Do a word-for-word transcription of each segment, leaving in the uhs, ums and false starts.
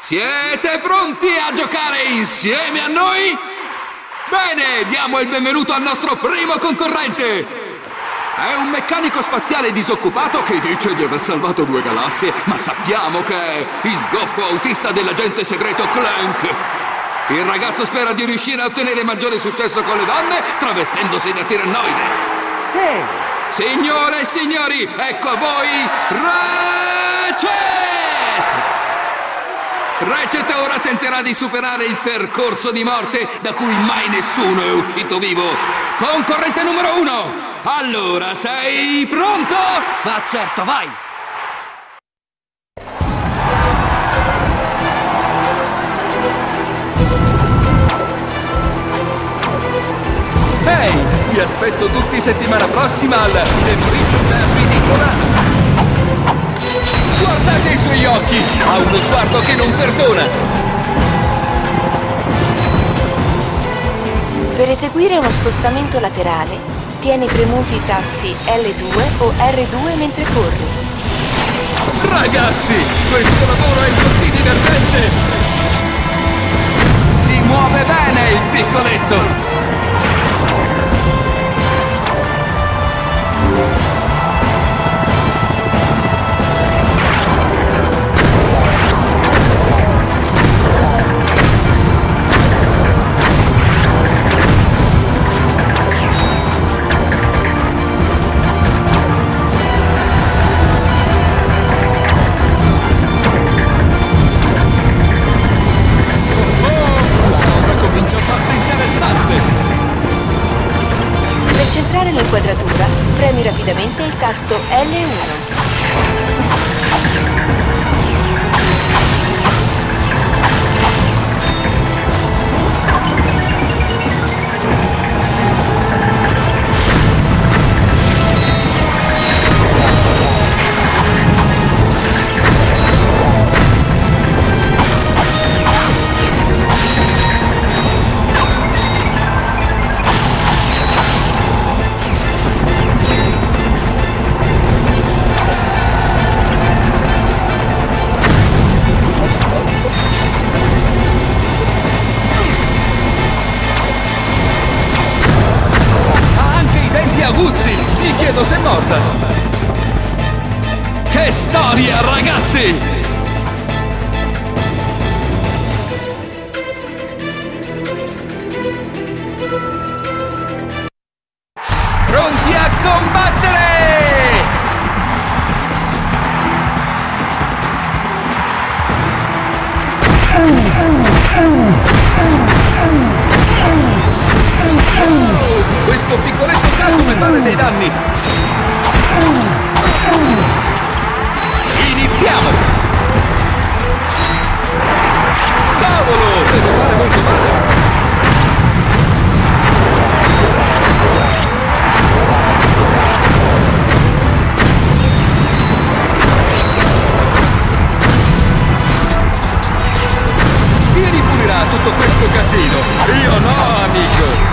Siete pronti a giocare insieme a noi? Bene, diamo il benvenuto al nostro primo concorrente! È un meccanico spaziale disoccupato che dice di aver salvato due galassie, ma sappiamo che è il goffo autista dell'agente segreto Clank. Il ragazzo spera di riuscire a ottenere maggiore successo con le donne travestendosi da tirannoide. Ehi! Signore e signori, ecco a voi Ratchet! Ratchet ora tenterà di superare il percorso di morte da cui mai nessuno è uscito vivo. Concorrente numero uno! Allora, sei pronto? Ma certo, vai! Ehi, vi aspetto tutti settimana prossima al Demolition Derby di Colano. Guardate i suoi occhi! Ha uno sguardo che non perdona! Per eseguire uno spostamento laterale, tieni premuti i tasti L due o R due mentre corri. Ragazzi, questo lavoro è così divertente! Si muove bene il piccoletto! Per centrare l'inquadratura, premi rapidamente il tasto L uno. Aguzzi, mi chiedo se è morta. Che storia, ragazzi! Pronti a combattere! Questo piccoletto sa come fare dei danni! Iniziamo! Cavolo! Devo fare molto male! Chi ripulirà tutto questo casino? Io no, amico!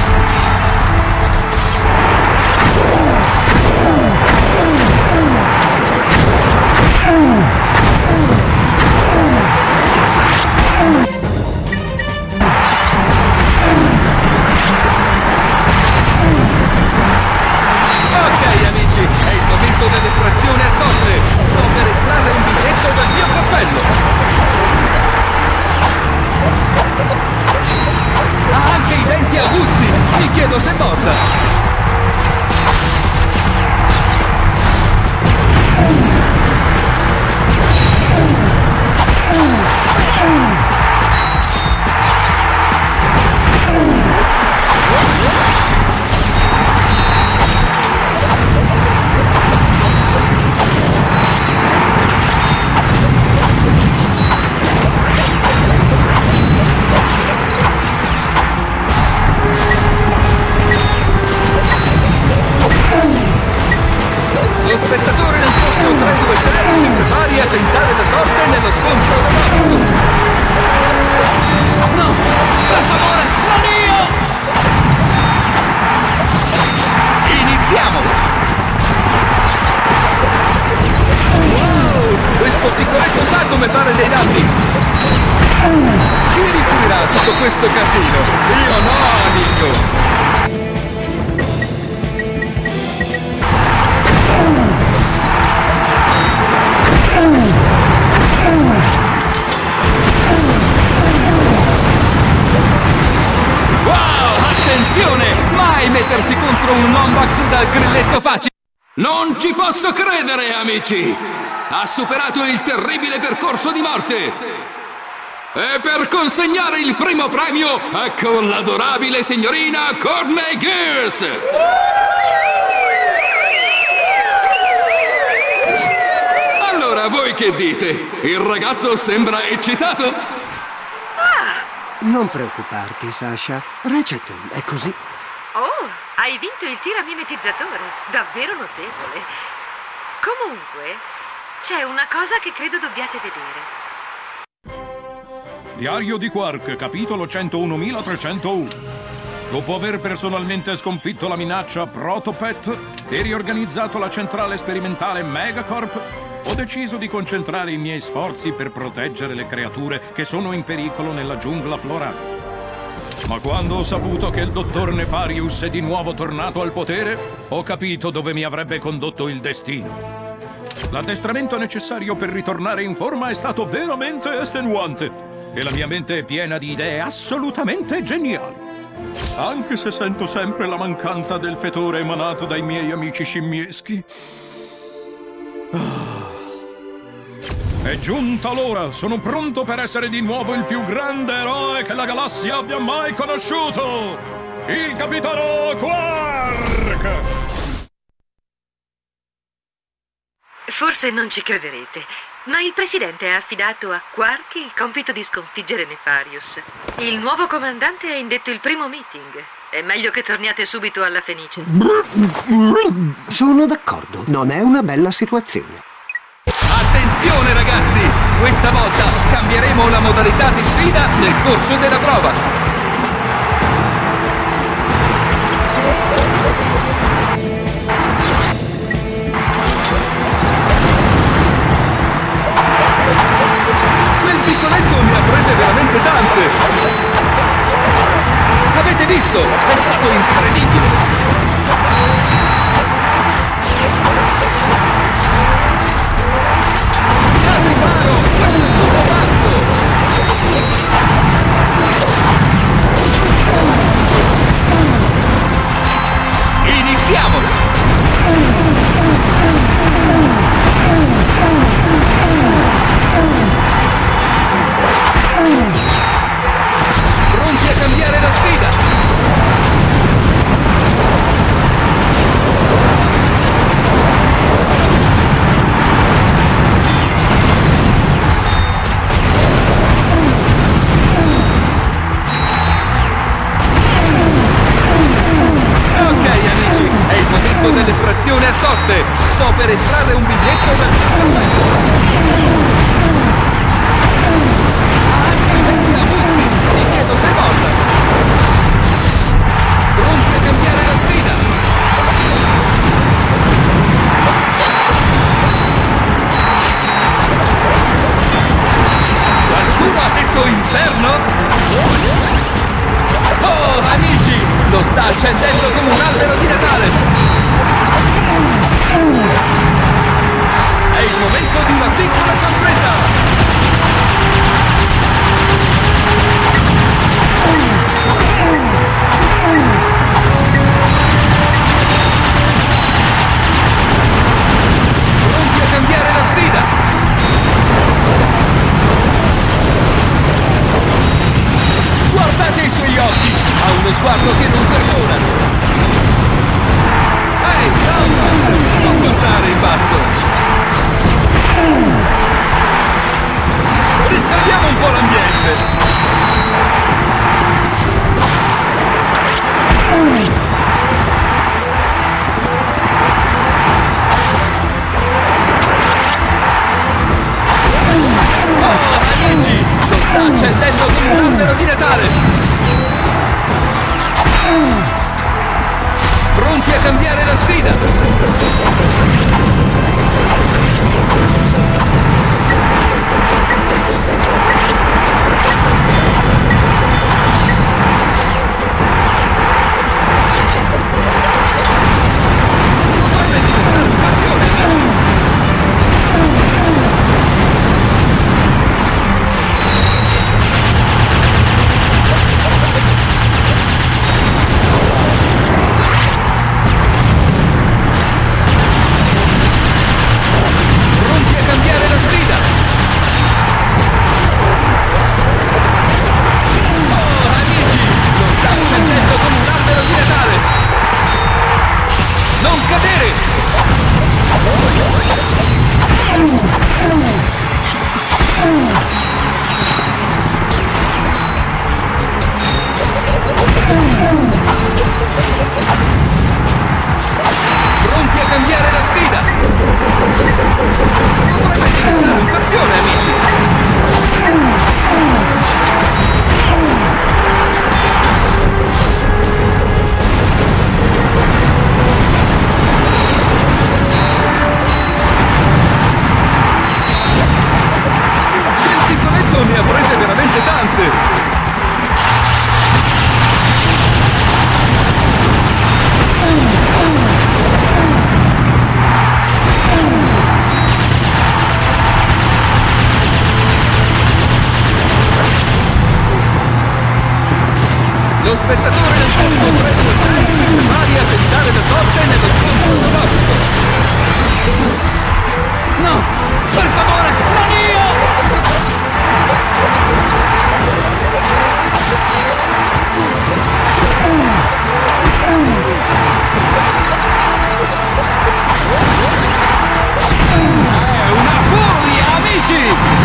Ok amici, è il momento dell'estrazione a sorte. Sto per estrarre un biglietto dal mio cappello. Ha anche i denti aguzzi. Mi chiedo se è morta. questo casino! Io no, amico! Wow, attenzione! Mai mettersi contro un Lombax dal grilletto facile! Non ci posso credere, amici! Ha superato il terribile percorso di morte! E per consegnare il primo premio, ecco l'adorabile signorina Courtney Gears! Allora, voi che dite? Il ragazzo sembra eccitato? Non preoccuparti, Sasha. Recet è così. Oh, hai vinto il tiramimetizzatore. Davvero notevole. Comunque, c'è una cosa che credo dobbiate vedere. Diario di Quark, capitolo centounomilatrecentouno. Dopo aver personalmente sconfitto la minaccia Protopet e riorganizzato la centrale sperimentale Megacorp, ho deciso di concentrare i miei sforzi per proteggere le creature che sono in pericolo nella giungla florale. Ma quando ho saputo che il dottor Nefarius è di nuovo tornato al potere, ho capito dove mi avrebbe condotto il destino. L'addestramento necessario per ritornare in forma è stato veramente estenuante e la mia mente è piena di idee assolutamente geniali. Anche se sento sempre la mancanza del fetore emanato dai miei amici scimmieschi. Ah. È giunta l'ora, sono pronto per essere di nuovo il più grande eroe che la galassia abbia mai conosciuto! Il capitano Quark! Forse non ci crederete, ma il presidente ha affidato a Quark il compito di sconfiggere Nefarius. Il nuovo comandante ha indetto il primo meeting. È meglio che torniate subito alla Fenice. Sono d'accordo, non è una bella situazione. Attenzione ragazzi! Questa volta cambieremo la modalità di sfida nel corso della prova! Quel piccoletto mi ha prese veramente tante! Avete visto? È stato incredibile! Iniziamo! Pronti a cambiare la sfida? Ok amici, è il momento dell'estrazione a sorte. Sto per estrarre un biglietto dal mio cappello. Mi chiedo se molla. Pronti a cambiare la sfida? Qualcuno ha detto inferno? Oh, amici! Lo sta accendendo come un albero di Natale! È il momento di una piccola sorpresa! Pronti a cambiare la sfida? Guardate i suoi occhi! Ha uno sguardo che non perdona! Ehi, Thomas! Non buttare il basso! Riscaldiamo un po' l'ambiente! Oh, amici! Lo sta accendendo come un albero di Natale! Pronti a cambiare la sfida? Pronti a cambiare la sfida! Potrebbe diventare un campione, amici! Il piccoletto ne ha prese veramente tante! Lo spettatore del posto tre due sei si prepari a tentare la sorte nello scontro monotopico. No! Per favore, non io! È una furia, amici!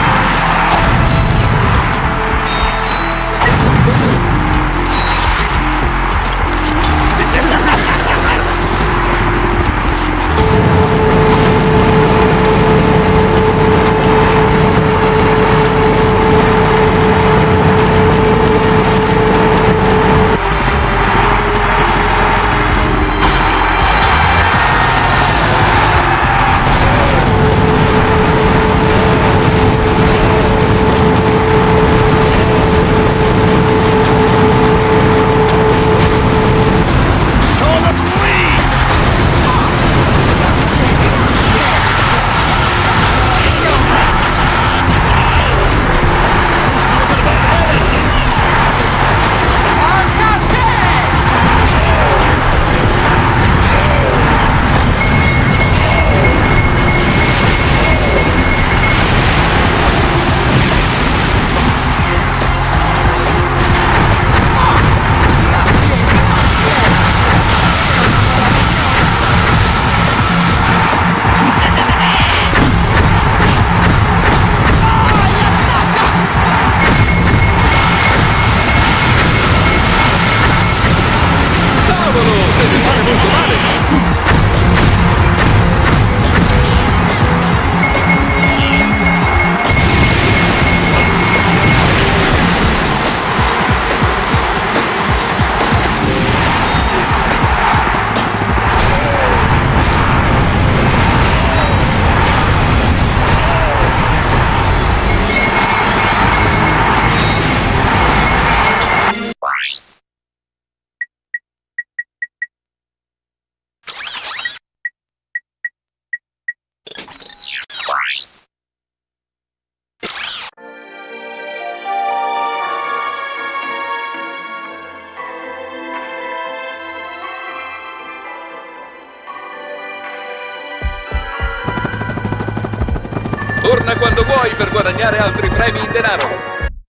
Torna quando vuoi per guadagnare altri premi in denaro.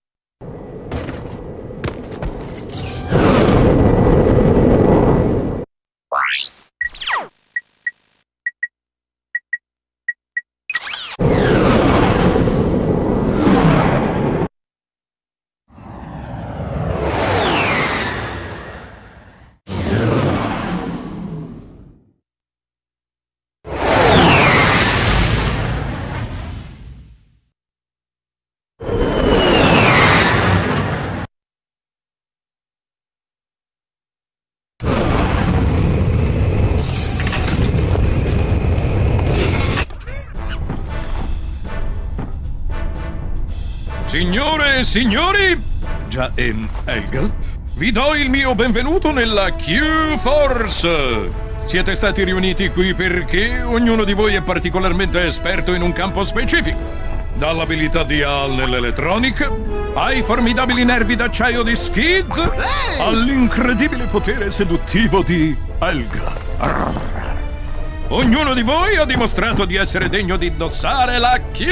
Signore e signori, già ehm, Helga, vi do il mio benvenuto nella Q-Force. Siete stati riuniti qui perché ognuno di voi è particolarmente esperto in un campo specifico. Dall'abilità di Al nell'elettronica, ai formidabili nervi d'acciaio di Skid, all'incredibile potere seduttivo di Helga. Arr. Ognuno di voi ha dimostrato di essere degno di indossare la Q.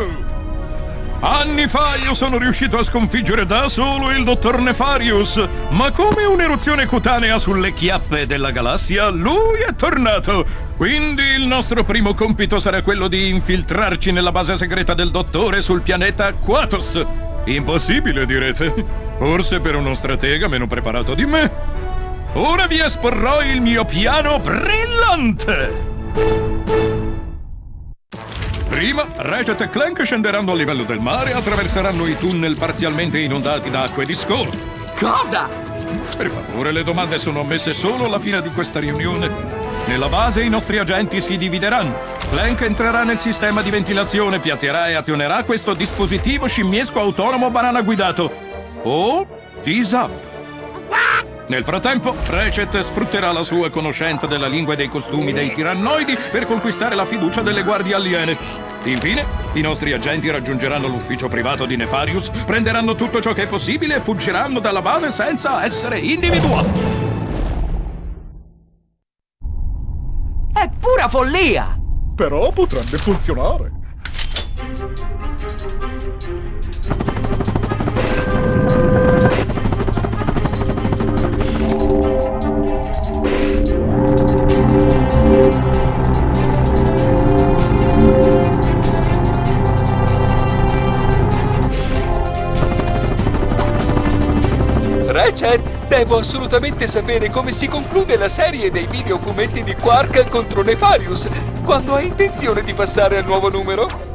Anni fa io sono riuscito a sconfiggere da solo il dottor Nefarius, ma come un'eruzione cutanea sulle chiappe della galassia, lui è tornato. Quindi il nostro primo compito sarà quello di infiltrarci nella base segreta del dottore sul pianeta Quatos. Impossibile, direte? Forse per uno stratega meno preparato di me. Ora vi esporrò il mio piano brillante! Prima, Ratchet e Clank scenderanno a livello del mare e attraverseranno i tunnel parzialmente inondati da acque di scoglio. Cosa? Per favore, le domande sono ammesse solo alla fine di questa riunione. Nella base i nostri agenti si divideranno. Clank entrerà nel sistema di ventilazione, piazzerà e azionerà questo dispositivo scimmiesco autonomo banana guidato. O Disab. Nel frattempo, Ratchet sfrutterà la sua conoscenza della lingua e dei costumi dei tirannoidi per conquistare la fiducia delle guardie aliene. Infine, i nostri agenti raggiungeranno l'ufficio privato di Nefarious, prenderanno tutto ciò che è possibile e fuggiranno dalla base senza essere individuati. È pura follia! Però potrebbe funzionare. Ratchet, devo assolutamente sapere come si conclude la serie dei videofumetti di Quark contro Nefarious. Quando hai intenzione di passare al nuovo numero?